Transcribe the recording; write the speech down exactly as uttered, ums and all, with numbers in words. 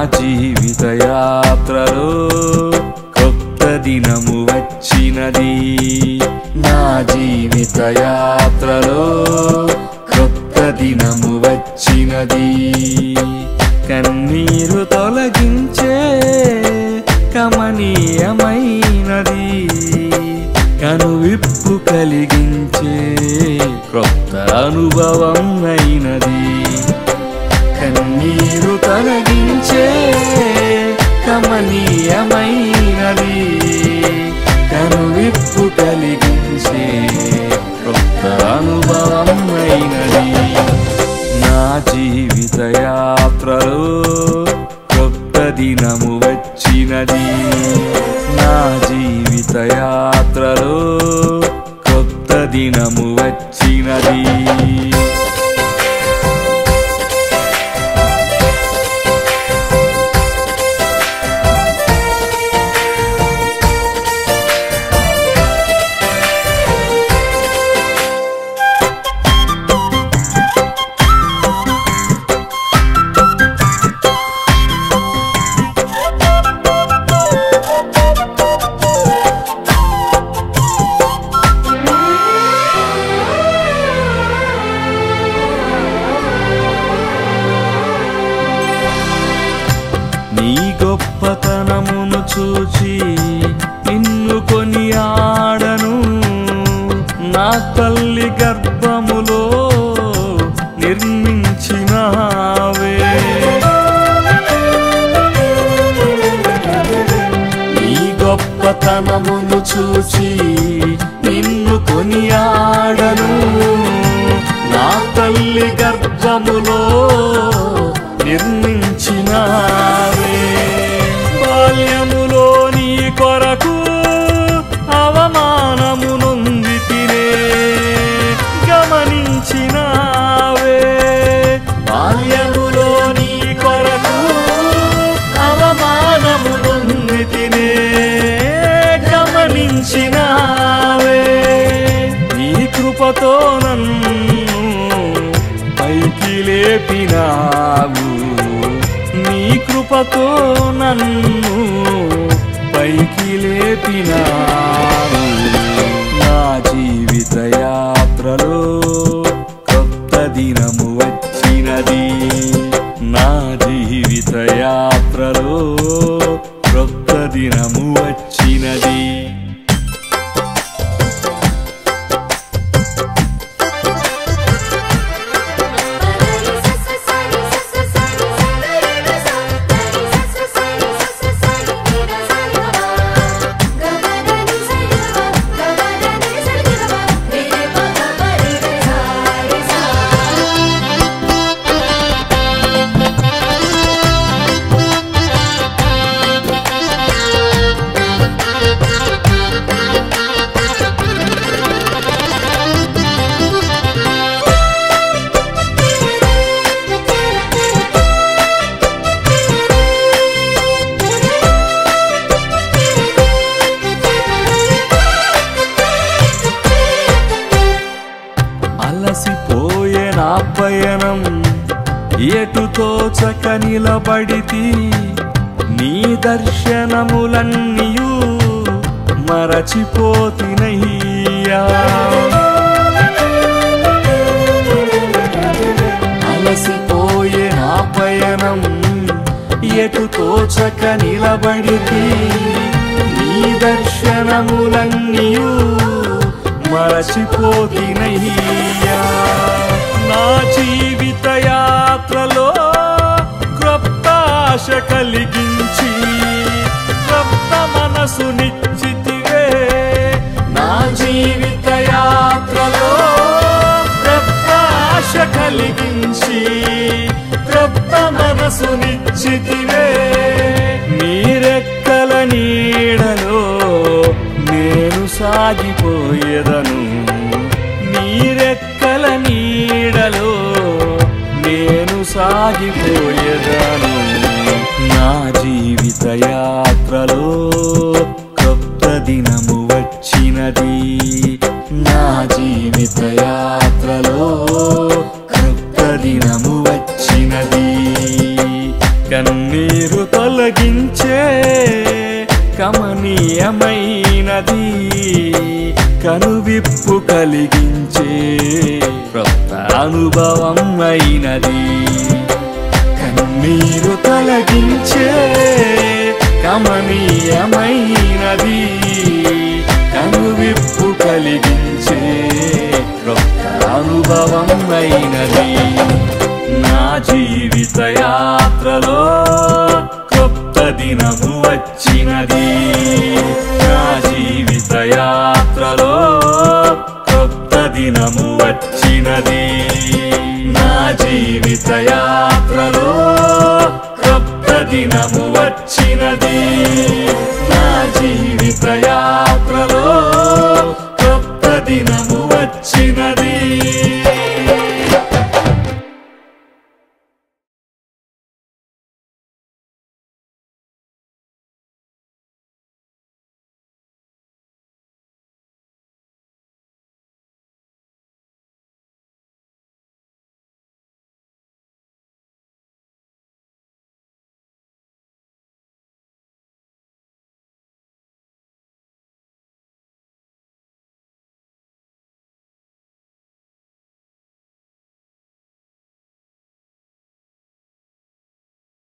జీవిత యాత్రలో కొత్త దినము వచ్చినది నా జీవిత యాత్రలో కొత్త దినము వచ్చినది కన్నీరు తొలగించే కమనీయమైనది కనువిప్పు కలిగించే కొత్త అనుభవం అయినది కన్నీరు తొలగించే కమనీయమైనది కనువిప్పు కలిగించే కొత్త అనుభవం అయినది నా జీవిత యాత్రలో కొత్త దినము వచ్చినది నా జీవిత యాత్రలో కొత్త దినము వచ్చినది నీ గొప్పతనమును చూచి నిన్ను కొనియాడను నా తల్లి గర్భములో నిర్మించినావే నీ గొప్పతనమును చూచి నిన్ను కొనియాడను నా తల్లి గర్భములో నిర్మించినావే బాల్యములో నీ కొరకు అవమానము నొందితినే గమనించినావే బాల్యములో నీ కొరకు అవమానము నొందితినే గమనించినావే నీ కృపతో నన్ను పైకి లేపినావు నీ కృపతో నన్ను పైకి లేపినావు నా జీవిత యాత్రలో కొత్త దినము వచ్చినది నా జీవిత యాత్రలో కొత్త దినము వచ్చినది అలసిపోయే నా పయనం ఎటు తోచక నిలబడితి నీ దర్శనములన్నీయు మరచిపోతినయ్యా అలసిపోయే నా పయనం ఎటు తోచక నిలబడితి నీ దర్శనములన్నీయు మరచిపోతినయ్యా నా జీవిత యాత్రలో క్రొత్త ఆశ కలిగించి క్రొత్త మనసునిచ్చితివే నా జీవిత యాత్రలో క్రొత్త ఆశ కలిగించి క్రొత్త మనసునిచ్చితివే నీరెక్కల నీడలో నేను సాగిపోయేదను నీరెక్కల నీడలో నేను సాగిపోయేదను నా జీవిత యాత్రలో కొత్త దినము వచ్చినది నా జీవిత యాత్రలో కొత్త దినము వచ్చినది కన్నీరు తొలగించే కమనీయమైనది, కనువిప్పు కలిగించే క్రొత్త అనుభవం అయినది. కన్నీరు తొలగించే కమనీయమైనది, కనువిప్పు కలిగించే క్రొత్త అనుభవం అయినది. నా జీవిత యాత్రలో క్రొత్త దినము వచ్చినది. నా జీవిత యాత్రలో క్రొత్త దినము వచ్చినది. నా జీవిత